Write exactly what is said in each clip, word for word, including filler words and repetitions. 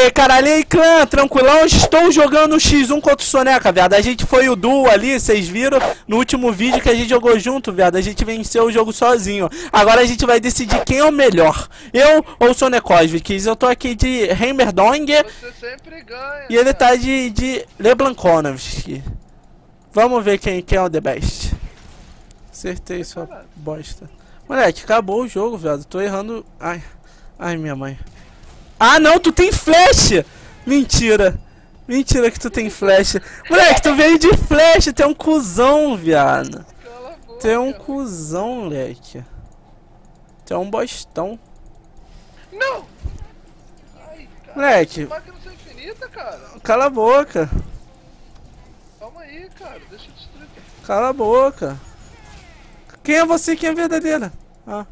aí, caralho, e aí, clã, tranquilão? Estou jogando xis um contra o Soneca, viado. A gente foi o duo ali, vocês viram no último vídeo que a gente jogou junto, viado. A gente venceu o jogo sozinho. Agora a gente vai decidir quem é o melhor, eu ou o Sonekovic. Eu tô aqui de Heimerdong. Você sempre ganha. E ele tá de, de Leblanconovski. Vamos ver quem, quem é o the best. Acertei sua bosta. Moleque, acabou o jogo, viado. Tô errando. Ai, ai, minha mãe. Ah, não, tu tem flash! Mentira. Mentira que tu tem flash. Moleque, tu veio de flash. Tu é um cuzão, viado. Tu é um cuzão, moleque. Tu é um bostão. Não! Ai, cara. Moleque. Máquina são infinita, cara. Cala a boca. Calma aí, cara. Deixa eu destruir. Cala a boca. Quem é você? Quem é verdadeira? Ah.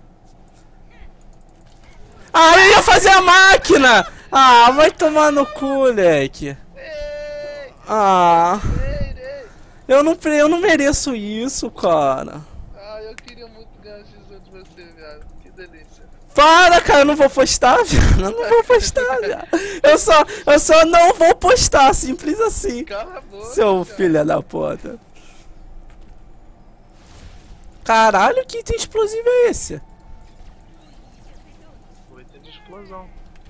Ah, eu ia fazer a máquina! Ah, vai tomar no cu, moleque. Ei! Ah. Ei, ei! Eu não, eu não mereço isso, cara. Ah, eu queria muito ganhar o xis um de você, viado. Que delícia. Para, cara, eu não vou postar, viado. Eu não vou postar, viado. Eu só, eu só não vou postar, simples assim. Cala a boca, Seu cara. filho da puta. Caralho, que item explosivo é esse? O item de explosão.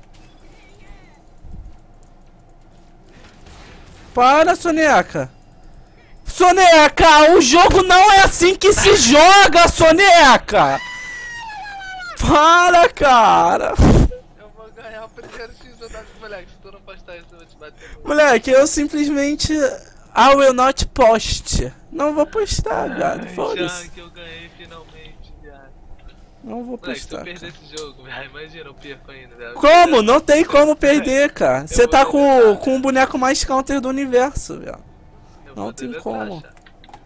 Para, Soneca. Soneca, o jogo não é assim que se joga, Soneca. Para, cara. Eu vou ganhar o primeiro xis um da moleque. Se tu não postar isso, eu vou te bater. Moleque, eu simplesmente... I will not post. Não vou postar, viado. Foda-se. Já que eu ganhei finalmente, viado. Não vou Moleque, se postar. eu perder esse jogo, viado, imagina, eu perco ainda, viado. Como? Não tem como perder, cara. Você Eu tá vou com, deletar, com o boneco mais counter do universo, viado. Eu Não vou tem deletar, como. chat.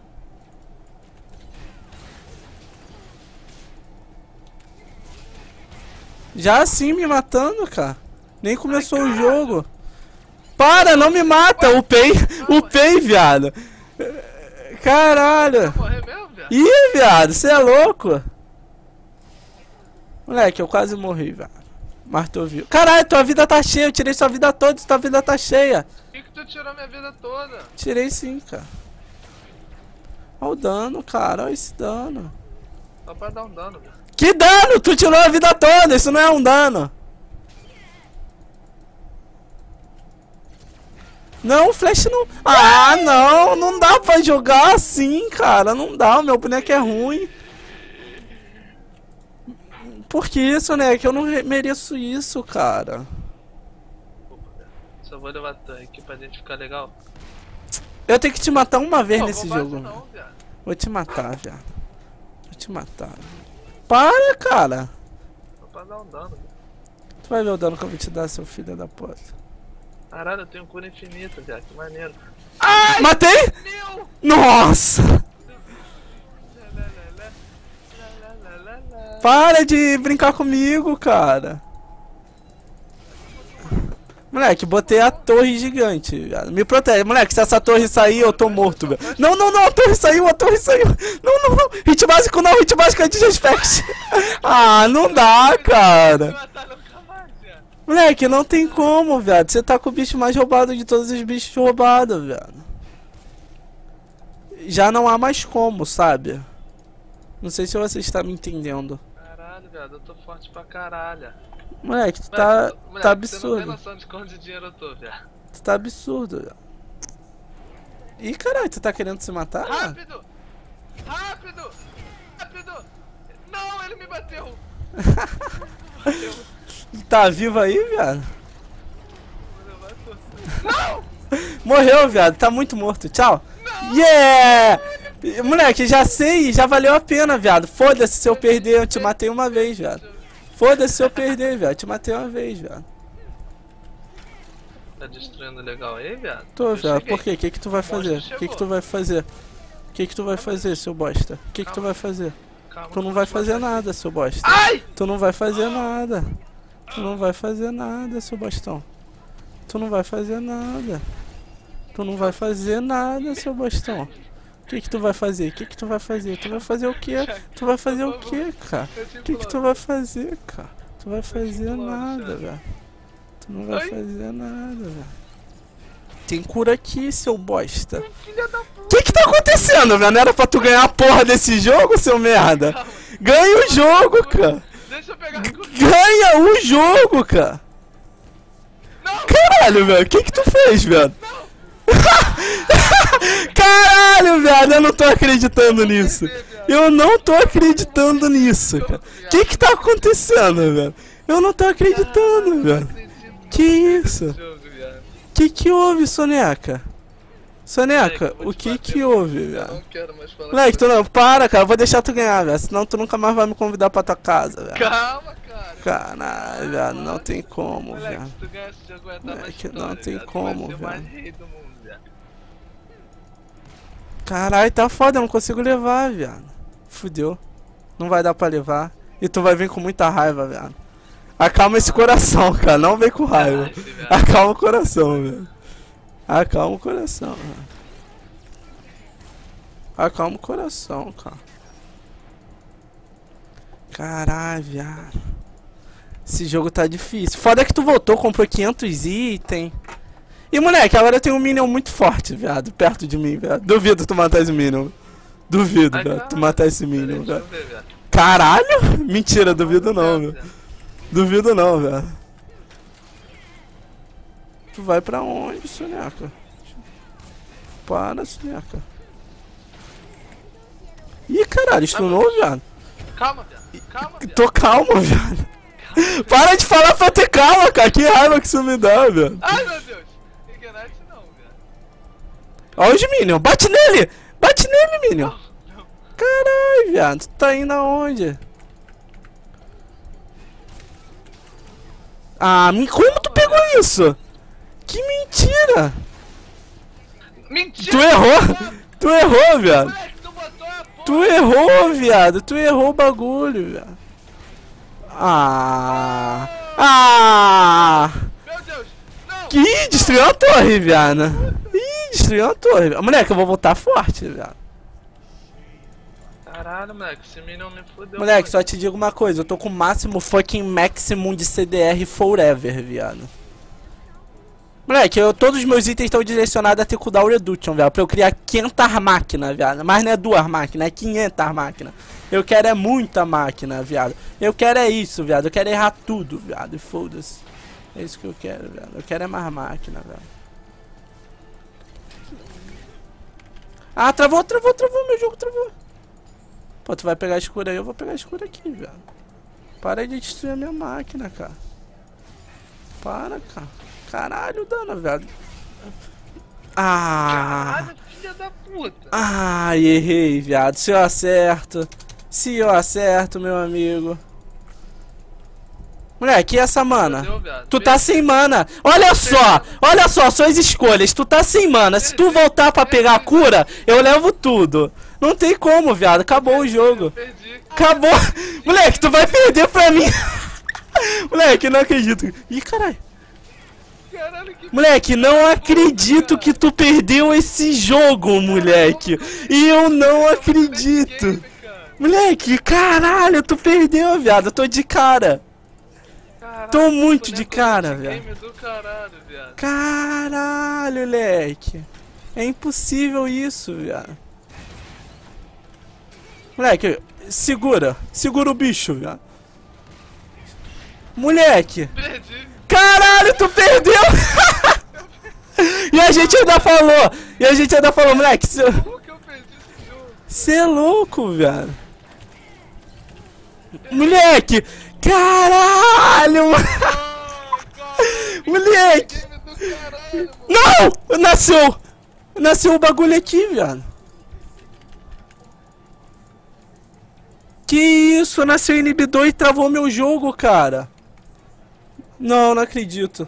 Já assim me matando, cara. Nem começou o jogo. Para, não me mata. O Pei, o Pei, viado. Caralho. Vai morrer mesmo, viado? Ih, viado, você é louco. Moleque, eu quase morri, velho. Mas tô vivo. Caralho, tua vida tá cheia. Eu tirei sua vida toda e tua vida tá cheia. Por que que tu tirou minha vida toda? Tirei sim, cara. Olha o dano, cara. Olha esse dano. Só pra dar um dano, viado. Que dano? Tu tirou a vida toda. Isso não é um dano. Não, o flash não... Ah, não. Não dá pra jogar assim, cara. Não dá. Meu boneco é ruim. Por que isso, né? Que eu não mereço isso, cara. Só vou levar aqui pra gente ficar legal. Eu tenho que te matar uma vez Não, nesse vou jogo. não, viado. Vou te matar, viado. Vou te matar. Para, cara. Só pra dar um dano, viado. Tu vai ver o dano que eu vou te dar, seu filho da puta. Caralho, eu tenho cura infinita, viado. Que maneiro. Ai! Matei? Meu! Nossa! Para de brincar comigo, cara. Moleque, botei a torre gigante, viado. Me protege. Moleque, se essa torre sair, eu tô morto, velho. Não, não, não, a torre saiu, a torre saiu. Não, não, não. Hit básico não, hit básico é desrespeito. Ah, não dá, cara. Moleque, não tem como, viado. Você tá com o bicho mais roubado de todos os bichos roubados, viado. Já não há mais como, sabe? Não sei se você está me entendendo. Caralho, viado, eu tô forte pra caralho. Moleque, tu tá, Moleque, tá Você não tem absurdo. noção de quanto dinheiro eu tô, viado. Tu tá absurdo, viado. Ih, caralho, tu tá querendo se matar? Rápido! Rápido! Rápido! Não, ele me bateu! bateu. Tá vivo aí, viado? Não! Morreu, viado. Tá muito morto. Tchau. Não. Yeah! Moleque, já sei. Já valeu a pena, viado. Foda-se se eu perder. Eu te matei uma vez, viado. Foda-se se eu perder, viado. Eu te matei uma vez, viado. Tá destruindo legal aí, viado? Tô, Eu viado. cheguei. Por quê? O que que tu vai fazer? O que que tu vai fazer? O que que tu vai fazer, seu bosta? O que que tu vai fazer? Calma, Tu não vai fazer nada, seu bosta. Ai! Tu não vai fazer nada. Tu não vai fazer nada, seu bostão. Tu não vai fazer nada. Tu não vai fazer nada, seu bostão. O que que tu vai fazer? O que que tu vai fazer? Tu vai fazer o quê? Tu vai fazer o quê, cara? O que que tu vai fazer, cara? Tu vai fazer nada, velho. Tu não vai Oi? fazer nada, velho. Tem cura aqui, seu bosta. Filha da puta. O que que tá acontecendo, velho? Não era pra tu ganhar a porra desse jogo, seu merda? Calma. Ganha o jogo, cara. Deixa eu pegar a cura. Ganha o jogo, cara. Não! Caralho, velho. O que que tu fez, velho? Caralho, velho. Eu não tô acreditando nisso. Eu não tô acreditando nisso, cara. O que que tá acontecendo, velho? Eu não tô acreditando, velho. Que isso? Que que houve, Soneca? Soneca, o que que houve, Eu velho? não quero mais falar. Moleque, tu não, para, cara, eu vou deixar tu ganhar, velho. Senão tu nunca mais vai me convidar pra tua casa, velho. Calma, cara. Caralho, velho, não tem como, Moleque, velho. se tu ganhar esse jogo vai estar na Moleque, história, não tem viado. Tu como, vai ser o mais velho. rei do mundo, viado. Caralho, tá foda, eu não consigo levar, viado. Fudeu. Não vai dar pra levar. E tu vai vir com muita raiva, viado. Acalma esse coração, cara, não vem com raiva. Relaxa, viado. Acalma o coração, velho. Acalma o coração, velho. Acalma o coração, cara. Caralho, viado. Esse jogo tá difícil. Foda que tu voltou, comprou quinhentos itens. E moleque, agora eu tenho um Minion muito forte, viado. Perto de mim, viado. Duvido tu matar esse Minion. Duvido, Ai, viado. cara. Tu matar esse Pera aí, Minion, deixa eu velho. ver, viado. Caralho? Mentira, duvido não, Viado, velho. viado. Duvido não, velho. Tu vai pra onde, Soneca? Para, Soneca. Ih, caralho, stunou, viado. Calma, viado. Calma, viado. Tô calmo, viado. Para de falar pra ter calma, cara. Que raiva que isso me dá, velho. Ai, meu Deus. Ignite não, viado. Olha os Minions. Bate nele. Bate nele, Minion. Não, não. Caralho, viado. Tu tá indo aonde? Ah, me- como tu pegou isso? Que mentira. Mentira! Tu errou. Tu errou, viado. Moleque, tu botou a porra. Tu errou, viado. Tu errou o bagulho, viado. Ah. Ah. Meu Deus. Não. Ih, destruiu a torre, viado. Ih, destruiu a torre. Moleque, eu vou voltar forte, viado. Caralho, moleque. Esse Minion me fodeu. Moleque, só te digo uma coisa. Eu tô com o máximo fucking maximum de C D R forever, viado. Moleque, eu, todos os meus itens estão direcionados a ter cooldown reduction, velho. Pra eu criar quinhentas máquinas, viado. Mas não é duas máquinas, é quinhentas máquinas. Eu quero é muita máquina, viado. Eu quero é isso, viado. Eu quero errar tudo, viado. E foda-se. É isso que eu quero, viado. Eu quero é mais máquina, velho. Ah, travou, travou, travou. Meu jogo travou. Pô, tu vai pegar a escura aí, eu vou pegar a escura aqui, viado. Para de destruir a minha máquina, cara. Para, cara. Caralho, dano, velho. Ah. Caralho, filha da puta. Ah, errei, viado. Se eu acerto. Se eu acerto, meu amigo. Moleque, e essa mana? Fodeu, viado. Tu tá sem mana. Olha só, olha só, suas escolhas. Tu tá sem mana. Se tu voltar pra pegar a cura, eu levo tudo. Não tem como, viado. Acabou o jogo. Eu perdi. Acabou. Moleque, tu vai perder pra mim. Moleque, não acredito. Ih, caralho. Caralho, que Moleque, não acredito que tu perdeu esse jogo, moleque. E eu não acredito. game, cara. Moleque, caralho, tu perdeu, viado. Eu tô de cara. Caralho, Tô muito fodeu de com cara, esse velho. game do caralho, viado. Caralho, moleque. É impossível isso, viado. Moleque, segura. Segura o bicho, viado. Moleque. Perdi. Caralho, tu perdeu! E a gente ainda falou! E a gente ainda falou, moleque, cê, Como que eu perdi esse jogo? cê é louco, velho! Moleque! Caralho! mano. Ah, caralho, Moleque! game do caralho, mano. Não! Nasceu! Nasceu o bagulho aqui, velho! Que isso? Nasceu inibidor e travou meu jogo, cara! Não, não acredito.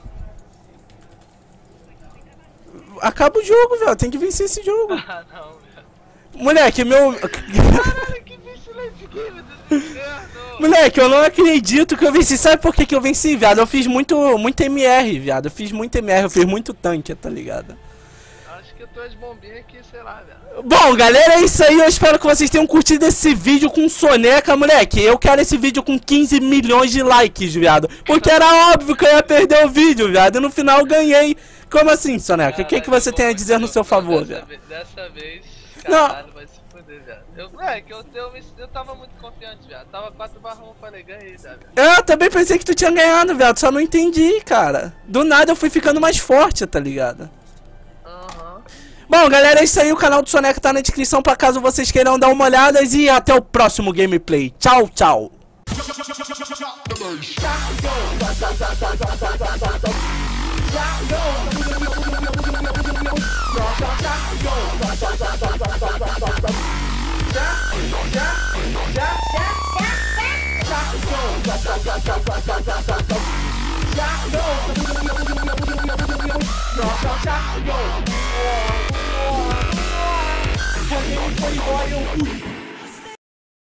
Acaba o jogo, velho. Tem que vencer esse jogo. Ah, não, velho. Moleque, meu... Caralho, que excelente game do inferno. Moleque, eu não acredito que eu venci. Sabe por que que eu venci, viado? Eu fiz muito, muito M R, viado. Eu fiz muito M R, eu fiz muito tanque, tá ligado? Acho que eu tem umas bombinhas aqui, sei lá, velho. Bom, galera, é isso aí. Eu espero que vocês tenham curtido esse vídeo com soneca, moleque. Eu quero esse vídeo com quinze milhões de likes, viado. Porque era óbvio que eu ia perder o vídeo, viado. E no final eu ganhei. Como assim, soneca? O que, que você tem a dizer no seu favor, dessa viado? Vez, dessa vez, Não. caralho, vai se fuder, viado. Eu, é, que eu, eu, eu, eu tava muito confiante, viado. Tava quatro barra um, falei, ganhei, viado. Eu também pensei que tu tinha ganhado, viado. Só não entendi, cara. Do nada eu fui ficando mais forte, tá ligado? Aham. Bom, galera, é isso aí. O canal do Soneca tá na descrição pra caso vocês queiram dar uma olhada. E até o próximo gameplay. Tchau, tchau. Foi embora, eu fui.